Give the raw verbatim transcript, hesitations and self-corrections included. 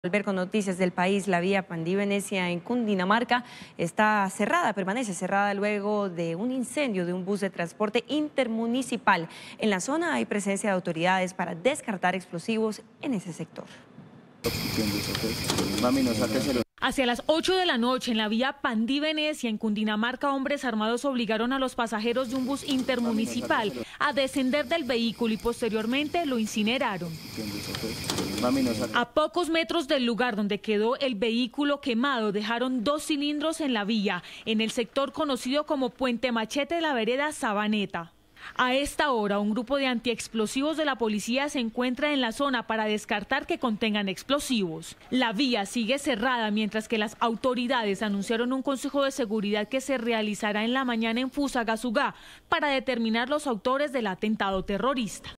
Volver con noticias del país, la vía Pandí-Venecia en Cundinamarca está cerrada, permanece cerrada luego de un incendio de un bus de transporte intermunicipal. En la zona hay presencia de autoridades para descartar explosivos en ese sector. Hacia las ocho de la noche en la vía Pandí-Venecia en Cundinamarca, hombres armados obligaron a los pasajeros de un bus intermunicipal a descender del vehículo y posteriormente lo incineraron. A pocos metros del lugar donde quedó el vehículo quemado dejaron dos cilindros en la vía, en el sector conocido como Puente Machete de la vereda Sabaneta. A esta hora, un grupo de antiexplosivos de la policía se encuentra en la zona para descartar que contengan explosivos. La vía sigue cerrada mientras que las autoridades anunciaron un consejo de seguridad que se realizará en la mañana en Fusagasugá para determinar los autores del atentado terrorista.